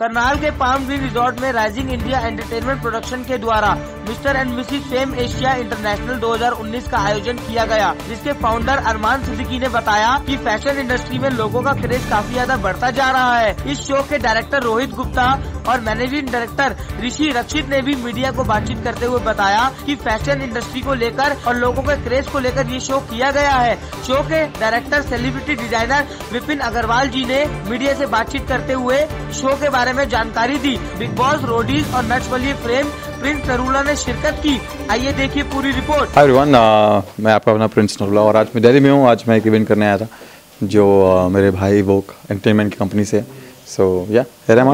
करनाल के palm green resort में rising India entertainment production के द्वारा mister and missus fame Asia international 2019 का आयोजन किया गया, जिसके फाउंडर अरमान सिद्दीकी ने बताया कि फैशन इंडस्ट्री में लोगों का क्रेज काफी ज्यादा बढ़ता जा रहा है। इस शो के डायरेक्टर रोहित गुप्ता और मैनेजिंग डायरेक्टर ऋषि रक्षित ने भी मीडिया को बातचीत करते हुए बताया कि फैशन इंडस्ट्री को लेकर और लोगों के क्रेज को लेकर ये शो किया गया है। शो के director celebrity designer Vipin Agarwal ji ने मीडिया से बातचीत करते हुए शो के बारे में जानकारी दी। बिग बॉस, रोडीज और नट्स वाली फ्रेम प्रिंस नरूला ने शिरकत की। आइए देखिए पूरी रिपोर्ट। हाय एवरीवन, मैं आपका अपना प्रिंस नरूला और आज मैं दिल्ली में हूँ। आज मैं एक इवेंट करने आया था जो मेरे भाई वोक एंटरटेनमेंट की कंपनी से। So yeah here am I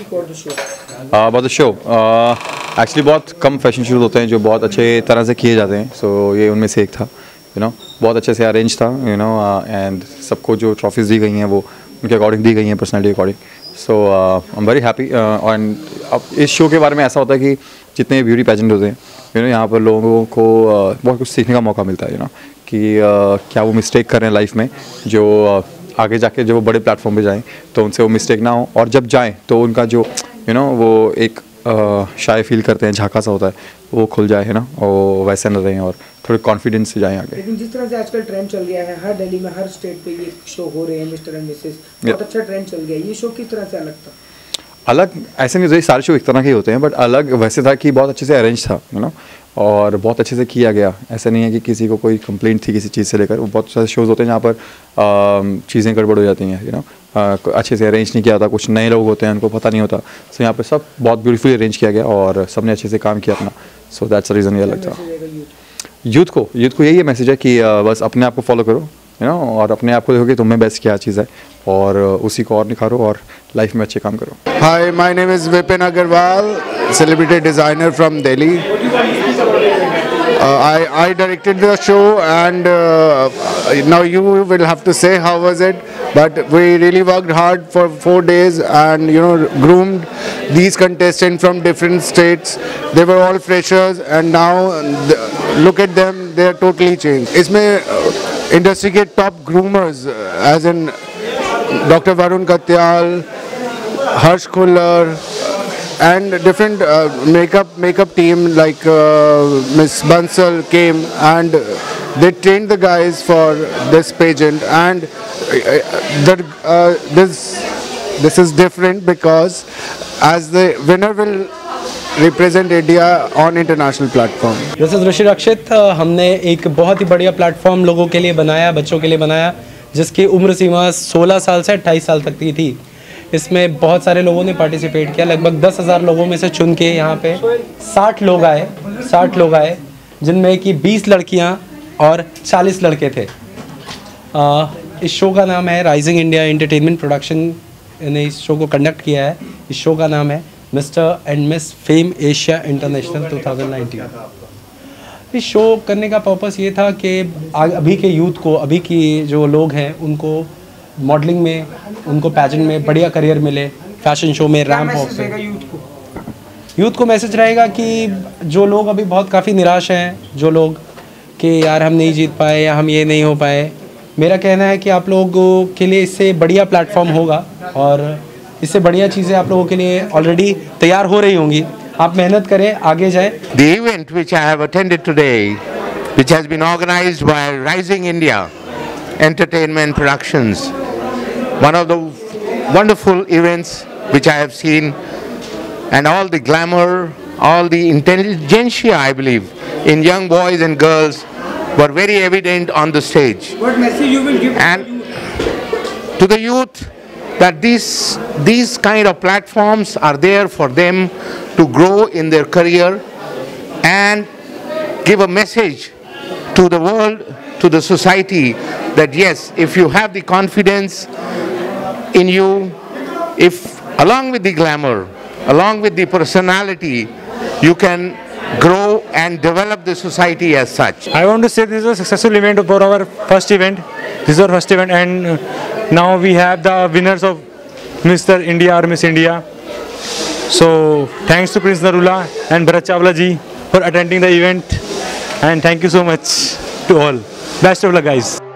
about the show. Actually बहुत कम फैशन शोज होते हैं जो बहुत अच्छे तरह से किए जाते हैं। सो ये उनमें से एक था। बहुत अच्छे से अरेंज था एंड सबको जो ट्रॉफीज़ दी गई हैं वो उनके अकॉर्डिंग दी गई हैं, personality according. So I am very happy. And अब इस शो के बारे में ऐसा होता है कि जितने ब्यूटी पेजेंट होते हैं यहाँ पर लोगों को बहुत कुछ सीखने का मौका मिलता है कि क्या वो मिस्टेक कर रहे हैं लाइफ में, जो आगे जाके जब वो बड़े प्लेटफॉर्म पे जाएं तो उनसे वो मिस्टेक ना हो, और जब जाएं तो उनका जो वो एक शाय फील करते हैं, झाका सा होता है, वो खुल जाए और वैसे न रहें और थोड़े कॉन्फिडेंस से जाएं आगे। लेकिन जिस तरह से आजकल ट्रेंड चल गया है, हर दिल्ली में हर स्टेट पे ये शो हो रहे हैं, मिस्टर एंड मिसेस, बहुत अच्छा ट्रेंड चल गया है। ये शो किस तरह से अलग था? अलग ऐसे नहीं होते, सारे शो एक तरह के होते हैं, बट अलग वैसे था कि बहुत अच्छे से अरेंज था और बहुत अच्छे से किया गया। ऐसा नहीं है कि किसी को कोई कंप्लेंट थी किसी चीज़ से लेकर। वो बहुत सारे शोज़ होते हैं जहाँ पर चीज़ें गड़बड़ हो जाती हैं, अच्छे से अरेंज नहीं किया होता, कुछ नए लोग होते हैं उनको पता नहीं होता। सो यहाँ पर सब बहुत ब्यूटीफुली अरेंज किया गया और सबने अच्छे से काम किया अपना। सो दैट्स द रीज़न ये अलग था। यूथ को यही मैसेज है कि बस अपने आप को फॉलो करो और अपने आप को देखो कि तुम्हें बेस्ट क्या चीज़ है और उसी को और निखारो और लाइफ में अच्छे काम करो। Hi, my name is Vipin Agarwal, celebrity designer from Delhi. I directed the show and now you will have to say how was it, but we really worked hard for 4 days and groomed these contestants from different states. They were all freshers and now look at them, they are totally changed. इसमें industry के top groomers as in doctor Varun Katyal, Harsh Khullar and different makeup team like Miss Bansal came and they trained the guys for this pageant. And this is different because as the winner will represent India on international platform. This is Rishi Rakshit. हमने एक बहुत ही बढ़िया platform लोगों के लिए बनाया, बच्चों के लिए बनाया, जिसकी उम्र सीमा 16 साल से 28 साल तक की थी। इसमें बहुत सारे लोगों ने पार्टिसिपेट किया। लगभग 10,000 लोगों में से चुन के यहाँ पे 60 लोग आए, जिनमें कि 20 लड़कियाँ और 40 लड़के थे। इस शो का नाम है राइजिंग इंडिया एंटरटेनमेंट प्रोडक्शन ने इस शो को कंडक्ट किया है। इस शो का नाम है mister and miss fame Asia international 2019। इस शो करने का पर्पस ये था कि अभी के यूथ को, अभी की जो लोग हैं उनको मॉडलिंग में, उनको पैजेंट में बढ़िया करियर मिले, फैशन शो में रैंप वॉक पे। यूथ को मैसेज रहेगा कि जो लोग अभी बहुत काफ़ी निराश हैं, जो लोग कि यार हम नहीं जीत पाए या हम ये नहीं हो पाए, मेरा कहना है कि आप लोगों के लिए इससे बढ़िया प्लेटफॉर्म होगा और इससे बढ़िया चीज़ें आप लोगों के लिए ऑलरेडी तैयार हो रही होंगी। आप मेहनत करें, आगे जाएं। The event which I have attended today, which has been organized by Rising India Entertainment Productions, one of the wonderful events which I have seen, and all the glamour, all the intelligentsia, I believe, in young boys and girls were very evident on the stage. What message you will give to the youth that these kind of platforms are there for them to grow in their career and give a message to the world, to the society, that yes, if you have the confidence in you, if along with the glamour, along with the personality, you can grow and develop the society as such. I want to say this is a successful event for our first event. This is our first event, and now we have the winners of Mr. India or Miss India. So thanks to Prince Narula and Bharat Chawla ji for attending the event, and thank you so much to all. Best of luck, guys.